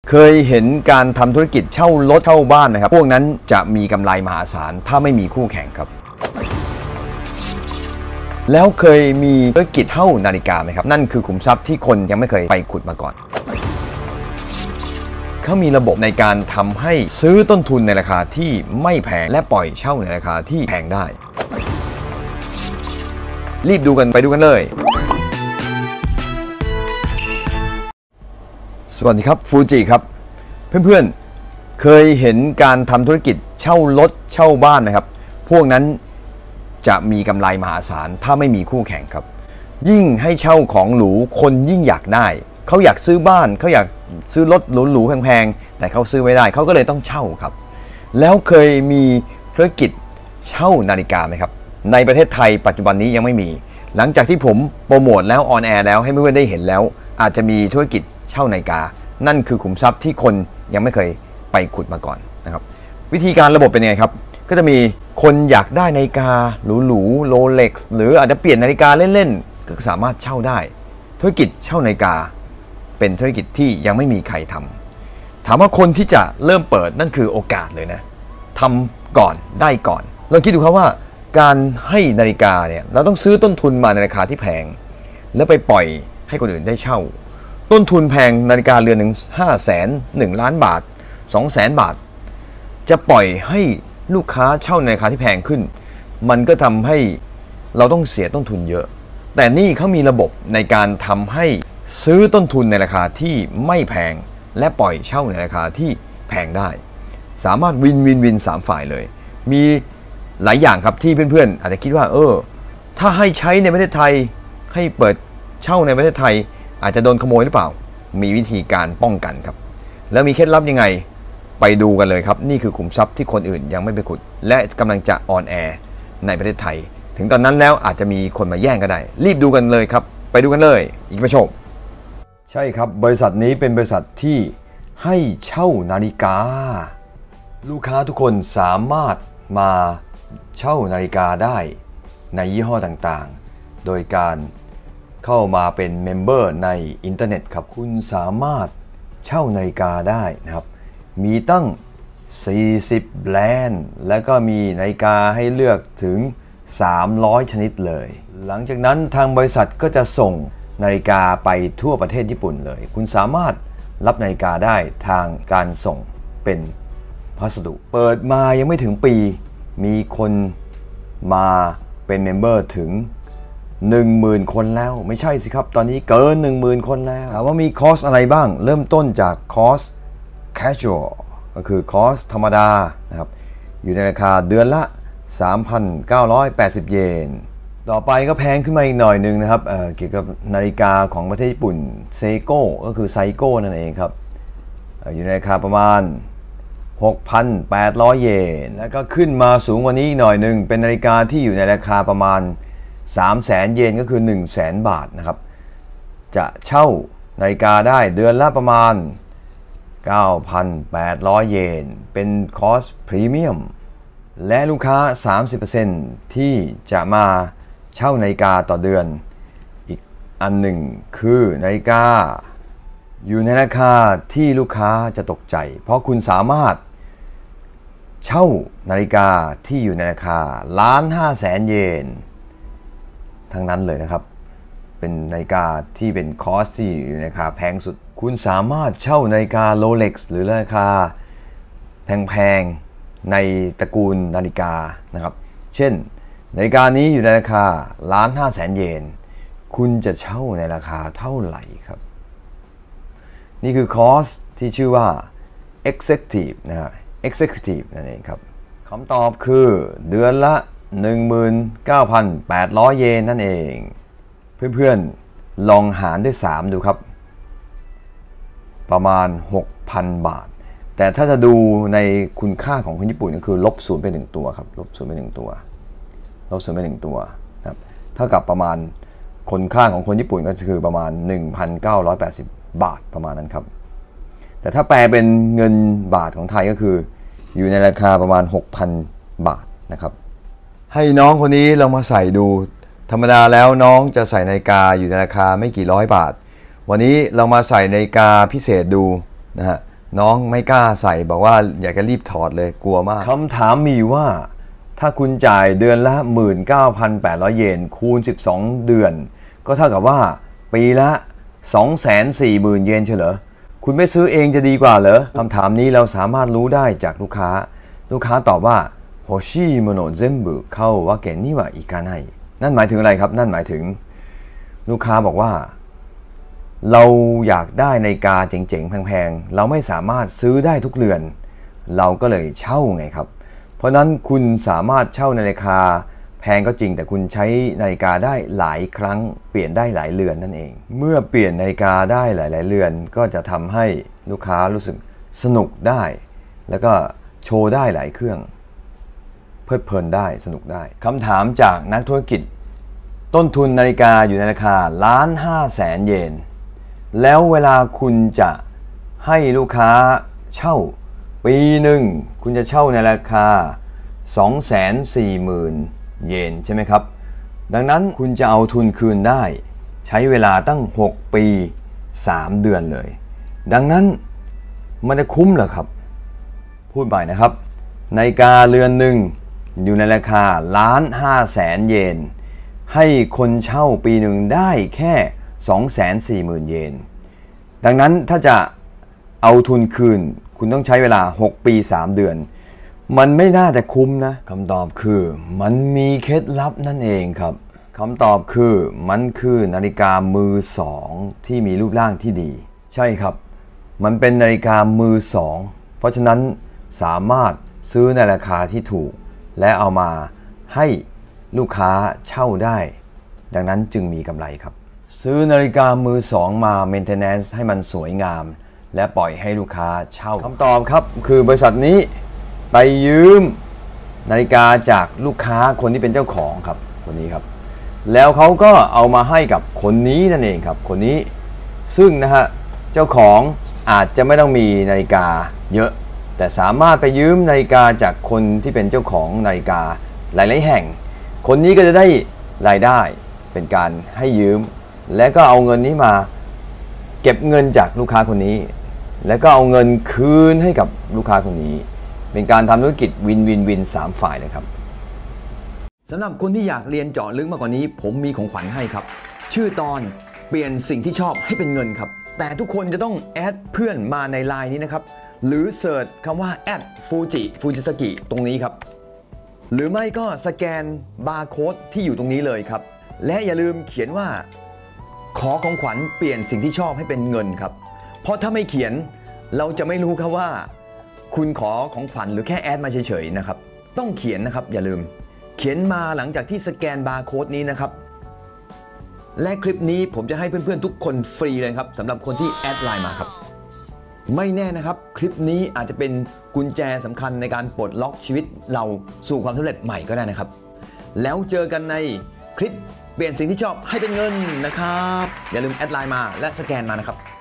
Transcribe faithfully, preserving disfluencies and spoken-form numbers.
เคยเห็นการทำธุรกิจเช่ารถเช่าบ้านนะครับพวกนั้นจะมีกำไรมหาศาลถ้าไม่มีคู่แข่งครับแล้วเคยมีธุรกิจเช่านาฬิกาไหมครับนั่นคือขุมทรัพย์ที่คนยังไม่เคยไปขุดมาก่อนเขามีระบบในการทำให้ซื้อต้นทุนในราคาที่ไม่แพงและปล่อยเช่าในราคาที่แพงได้รีบดูกันไปดูกันเลยสวัสดีครับฟูจิครับเพื่อนๆเคยเห็นการทำธุรกิจเช่ารถเช่าบ้านนะครับพวกนั้นจะมีกำไรมหาศาลถ้าไม่มีคู่แข่งครับยิ่งให้เช่าของหรูคนยิ่งอยากได้เขาอยากซื้อบ้านเขาอยากซื้อรถหรูๆแพงๆแต่เขาซื้อไม่ได้เขาก็เลยต้องเช่าครับแล้วเคยมีธุรกิจเช่านาฬิกาไหมครับในประเทศไทยปัจจุบันนี้ยังไม่มีหลังจากที่ผมโปรโมทแล้วออนแอร์แล้วให้เพื่อนๆได้เห็นแล้วอาจจะมีธุรกิจเช่านาฬิกานั่นคือขุมทรัพย์ที่คนยังไม่เคยไปขุดมาก่อนนะครับวิธีการระบบเป็นยังไงครับก็จะมีคนอยากได้นาฬิกาหรูๆโรเล็กซ์หรืออาจจะเปลี่ยนนาฬิกาเล่นๆก็สามารถเช่าได้ธุรกิจเช่านาฬิกาเป็นธุรกิจที่ยังไม่มีใครทำถามว่าคนที่จะเริ่มเปิดนั่นคือโอกาสเลยนะทำก่อนได้ก่อนลองคิดดูครับว่าการให้นาฬิกาเนี่ยเราต้องซื้อต้นทุนมาในราคาที่แพงแล้วไปปล่อยให้คนอื่นได้เช่าต้นทุนแพงนาฬิกาเรือนหนึ่งห้าแสนหนึ่งล้านบาทสองแสนบาทจะปล่อยให้ลูกค้าเช่าในราคาที่แพงขึ้นมันก็ทำให้เราต้องเสียต้นทุนเยอะแต่นี่เขามีระบบในการทำให้ซื้อต้นทุนในราคาที่ไม่แพงและปล่อยเช่าในราคาที่แพงได้สามารถวินวินวินสามฝ่ายเลยมีหลายอย่างครับที่เพื่อนๆอาจจะคิดว่าเออถ้าให้ใช้ในประเทศไทยให้เปิดเช่าในประเทศไทยอาจจะโดนขโมยหรือเปล่ามีวิธีการป้องกันครับแล้วมีเคล็ดลับยังไงไปดูกันเลยครับนี่คือขุมทรัพย์ที่คนอื่นยังไม่ไปขุดและกำลังจะออนแอร์ในประเทศไทยถึงตอนนั้นแล้วอาจจะมีคนมาแย่งก็ได้รีบดูกันเลยครับไปดูกันเลยอีกประโยคใช่ครับบริษัทนี้เป็นบริษัทที่ให้เช่านาฬิกาลูกค้าทุกคนสามารถมาเช่านาฬิกาได้ในยี่ห้อต่างๆโดยการเข้ามาเป็นเมมเบอร์ในอินเทอร์เน็ตครับคุณสามารถเช่านาฬิกาได้นะครับมีตั้งสี่สิบแบรนด์และก็มีนาฬิกาให้เลือกถึงสามร้อยชนิดเลยหลังจากนั้นทางบริษัทก็จะส่งนาฬิกาไปทั่วประเทศญี่ปุ่นเลยคุณสามารถรับนาฬิกาได้ทางการส่งเป็นพัสดุเปิดมายังไม่ถึงปีมีคนมาเป็นเมมเบอร์ถึง หนึ่งหมื่น คนแล้วไม่ใช่สิครับตอนนี้เกิน หนึ่งหมื่น คนแล้วถามว่ามีคอร์สอะไรบ้างเริ่มต้นจากคอร์ส casual ก็คือคอร์สธรรมดานะครับอยู่ในราคาเดือนละ สามพันเก้าร้อยแปดสิบ เยนต่อไปก็แพงขึ้นมาอีกหน่อยนึงนะครับ เ, เกี่ยวกับนาฬิกาของประเทศญี่ปุ่นเซโก้ก็คือไซโก้นั่นเองครับ อ, อยู่ในราคาประมาณ หกพันแปดร้อย เยนแล้วก็ขึ้นมาสูงกว่านี้อีกหน่อยนึงเป็นนาฬิกาที่อยู่ในราคาประมาณสามแสน เยนก็คือ หนึ่งแสน บาทนะครับจะเช่านาฬิกาได้เดือนละประมาณ เก้าพันแปดร้อย เยนเป็นคอร์สพรีเมียมและลูกค้า สามสิบเปอร์เซ็นต์ ที่จะมาเช่านาฬิกาต่อเดือนอีกอันหนึ่งคือนาฬิกาอยู่ในราคาที่ลูกค้าจะตกใจเพราะคุณสามารถเช่านาฬิกาที่อยู่ในราคาล้านห้าแสน เยนทั้งนั้นเลยนะครับเป็นนาฬิกาที่เป็นคอสที่อยู่ในราคาแพงสุดคุณสามารถเช่านาฬิกาโรเล็กซ์หรือราคาแพงๆในตระกูลนาฬิกานะครับเช่นนาฬิกานี้อยู่ในราคาล้านห้าแสน เยนคุณจะเช่าในราคาเท่าไหร่ครับนี่คือคอร์สที่ชื่อว่า Executive นะฮะ Executive นั่นเองครับคำตอบคือเดือนละ หนึ่งหมื่นเก้าพันแปดร้อย เยนนั่นเองเพื่อนๆลองหารด้วยสามดูครับประมาณ หกพัน บาทแต่ถ้าจะดูในคุณค่าของคนญี่ปุ่นก็คือลบศูนย์ไปหนึ่งตัวครับลบศูนย์ไปหนึ่งตัวลบศูนย์ไปหนึ่งตัวนะครับเท่ากับประมาณคุณค่าของคนญี่ปุ่นก็คือประมาณ หนึ่งพันเก้าร้อยแปดสิบ บาทประมาณนั้นครับแต่ถ้าแปลเป็นเงินบาทของไทยก็คืออยู่ในราคาประมาณ หกพัน บาทนะครับให้น้องคนนี้เรามาใส่ดูธรรมดาแล้วน้องจะใส่นาฬิกาอยู่ในราคาไม่กี่ร้อยบาทวันนี้เรามาใส่นาฬิกาพิเศษดูนะฮะน้องไม่กล้าใส่บอกว่าอยากจะรีบถอดเลยกลัวมากคำถามมีว่าถ้าคุณจ่ายเดือนละ หนึ่งหมื่นเก้าพันแปดร้อย เยนคูณสิบสองเดือนก็เท่ากับว่าปีละ สองแสนสี่หมื่น เยนเฉลอคุณไม่ซื้อเองจะดีกว่าเหรอคำถามนี้เราสามารถรู้ได้จากลูกค้าลูกค้าตอบว่า欲しいもの全部買うわけにはいかないนั่นหมายถึงอะไรครับนั่นหมายถึงลูกค้าบอกว่าเราอยากได้นาฬิกาเจ๋งๆแพงๆเราไม่สามารถซื้อได้ทุกเรือนเราก็เลยเช่าไงครับเพราะนั้นคุณสามารถเช่านาฬิกาแพงก็จริงแต่คุณใช้นาฬิกาได้หลายครั้งเปลี่ยนได้หลายเรือนนั่นเองเมื่อเปลี่ยนนาฬิกาได้หลายๆเรือนก็จะทำให้ลูกค้ารู้สึกสนุกได้แล้วก็โชว์ได้หลายเครื่องเพลิดเพลินได้สนุกได้คำถามจากนักธุรกิจต้นทุนนาฬิกาอยู่ในราคาล้านห้าแสนเยนแล้วเวลาคุณจะให้ลูกค้าเช่าปีหนึ่งคุณจะเช่าในราคา สองแสนสี่หมื่น เยนใช่ไหมครับดังนั้นคุณจะเอาทุนคืนได้ใช้เวลาตั้งหกปีสามเดือนเลยดังนั้นมันจะคุ้มเหรอครับพูดใหม่นะครับนาฬิกาเรือนหนึ่งอยู่ในราคาล้านห้าแสนเยนให้คนเช่าปีหนึ่งได้แค่ สองแสนสี่หมื่น เยนดังนั้นถ้าจะเอาทุนคืนคุณต้องใช้เวลาหกปีสามเดือนมันไม่น่าจะคุ้มนะคำตอบคือมันมีเคล็ดลับนั่นเองครับคำตอบคือมันคือนาฬิกามือสองที่มีรูปร่างที่ดีใช่ครับมันเป็นนาฬิกามือสองเพราะฉะนั้นสามารถซื้อในราคาที่ถูกและเอามาให้ลูกค้าเช่าได้ดังนั้นจึงมีกำไรครับซื้อนาฬิกามือสองมา maintenance ให้มันสวยงามและปล่อยให้ลูกค้าเช่าคำตอบครับคือบริษัทนี้ไปยืมนาฬิกาจากลูกค้าคนที่เป็นเจ้าของครับคนนี้ครับแล้วเขาก็เอามาให้กับคนนี้นั่นเองครับคนนี้ซึ่งนะฮะเจ้าของอาจจะไม่ต้องมีนาฬิกาเยอะแต่สามารถไปยืมนาฬิกาจากคนที่เป็นเจ้าของนาฬิกาหลายๆแห่งคนนี้ก็จะได้รายได้เป็นการให้ยืมและก็เอาเงินนี้มาเก็บเงินจากลูกค้าคนนี้แล้วก็เอาเงินคืนให้กับลูกค้าคนนี้เป็นการทำธุรกิจวินวินวินสามฝ่ายเลยครับสำหรับคนที่อยากเรียนเจาะลึกมากกว่านี้ผมมีของขวัญให้ครับชื่อตอนเปลี่ยนสิ่งที่ชอบให้เป็นเงินครับแต่ทุกคนจะต้องแอดเพื่อนมาในไลน์นี้นะครับหรือเสิร์ชคำว่าแอดฟูจิฟูจิสกิตรงนี้ครับหรือไม่ก็สแกนบาร์โค้ดที่อยู่ตรงนี้เลยครับและอย่าลืมเขียนว่าขอของขวัญเปลี่ยนสิ่งที่ชอบให้เป็นเงินครับเพราะถ้าไม่เขียนเราจะไม่รู้ครับว่าคุณขอของขวัญหรือแค่แอดมาเฉยๆนะครับต้องเขียนนะครับอย่าลืมเขียนมาหลังจากที่สแกนบาร์โค้ดนี้นะครับและคลิปนี้ผมจะให้เพื่อนๆทุกคนฟรีเลยครับสำหรับคนที่แอดไลน์มาครับไม่แน่นะครับคลิปนี้อาจจะเป็นกุญแจสำคัญในการปลดล็อกชีวิตเราสู่ความสำเร็จใหม่ก็ได้นะครับแล้วเจอกันในคลิปเปลี่ยนสิ่งที่ชอบให้เป็นเงินนะครับอย่าลืมแอดไลน์มาและสแกนมานะครับ